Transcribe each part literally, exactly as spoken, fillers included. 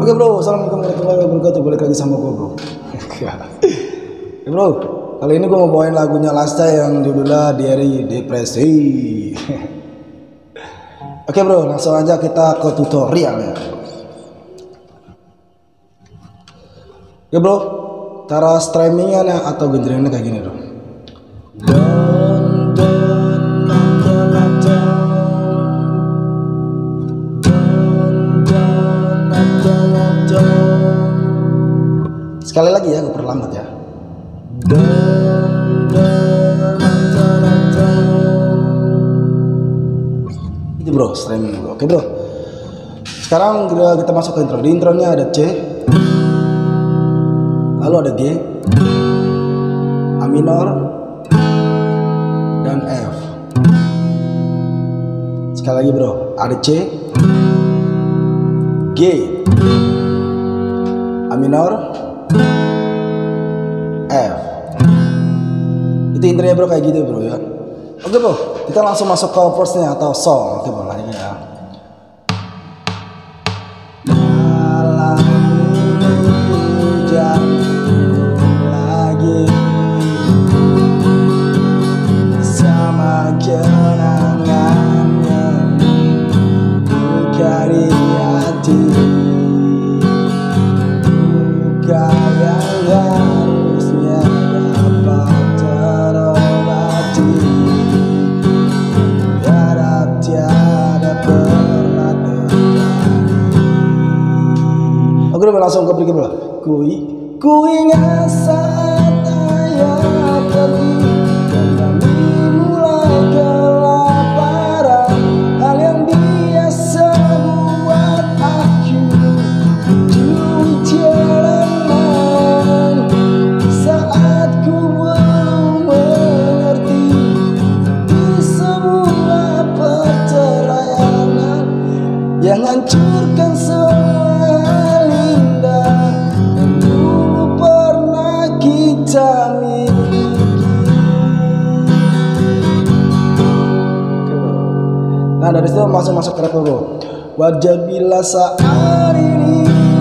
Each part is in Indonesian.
Oke bro, assalamualaikum warahmatullahi wabarakatuh. Balik lagi sama gue bro. Oke bro, kali ini gue mau bawain lagunya Lasta yang judulnya Diary Depresi. Oke bro, langsung aja kita ke tutorialnya. Oke bro, cara streamingnya atau genrenya kayak gini bro. Sekali lagi ya, gue perlambat ya. Itu bro, streaming bro. Oke bro. Sekarang kita masuk ke intro. Di intronya ada C, lalu ada G, A minor, dan F. Sekali lagi bro, ada C, G, A minor, F. Itu intinya bro, kayak gitu bro ya. Oke bro, kita langsung masuk ke verse-nya atau song. Oke bro, lanjutnya ya. Malam hujan lagi sama kenangannya buka di hati, buka yang harusnya dapat terobati, harap tiada pernah terjadi. Oke udah langsung ke pergi bro. Ku, ku ingat saat ayah pergi dan kami mulai kelaparan, hal yang biasa buat aku mencuri jalanan saat ku belum mengerti di semua perceraian yang hancurkan semua hal indah yang dulu pernah kita miliki. Nah dari situ masuk masuk ke rap bro. Wajar bila saat ini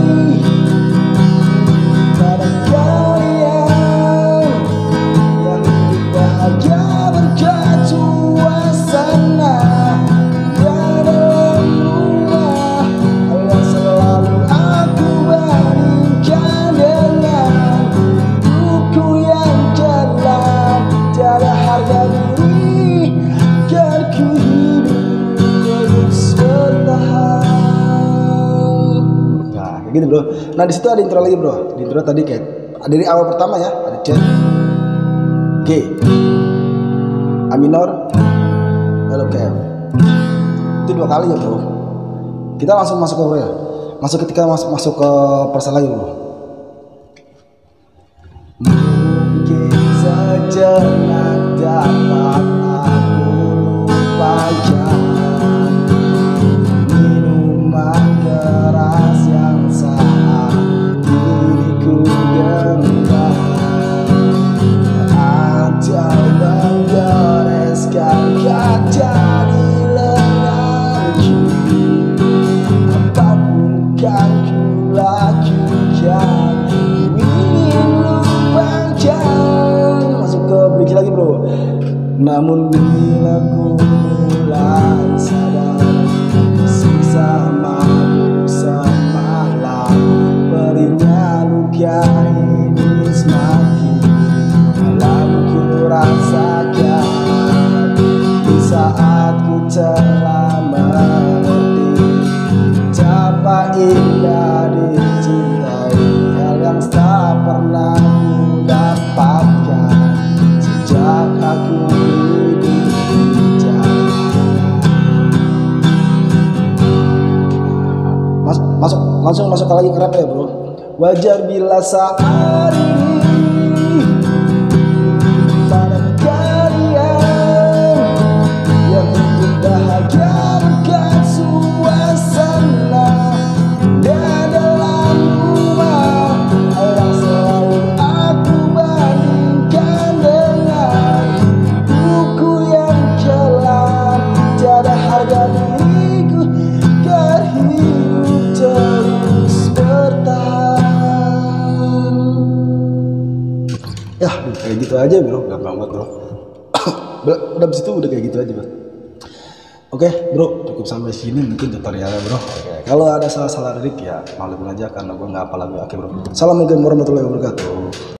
pada kalian yang hidup bahagia berkat suasana dan dalam rumah, hal yang selalu aku bandingkan dengan buku yang gelap, tiada harga diri agar ku hidup terus bertahan. Nah kayak gitu bro. Nah di situ ada intro lagi bro. Di intro tadi kayak dari awal pertama ya, ada C, G, A minor, lalu ke F. Itu dua kali ya bro. Kita langsung masuk ke bro ya. Masuk ketika masuk masuk ke verse lagi bro. Mungkin sejenak dapat aku lupakan minuman keras yang saat diriku genggam, atau menggoreskan kaca di lenganku. Apapun kan ku lakukan, ku ingin lupakan. Masuk ke bridge lagi bro. Namun bila ku mulai sadar sisa malu semalam, perihnya luka ini semakin dalam ku rasakan. Di saat ku telah mengerti betapa indah dicintai, hal yang tak pernah ku dapatkan sejak aku hidup di jalan. Mas, masuk langsung masuk lagi ke rap ya bro. Wajar bila saat ini pada kalian yang hidup bahagia berkat suasana dan dalam rumah, hal yang selalu aku bandingkan dengan buku yang gelap, tiada harga diriku agar hidup terus ber aja bro, gampang banget bro. Udah abis itu udah kayak gitu aja bro. Oke bro, cukup sampai sini mungkin tutorialnya bro. Kalau ada salah-salah lirik ya maklum aja karena gue nggak hafal lagu. Oke bro. Assalamualaikum warahmatullahi wabarakatuh.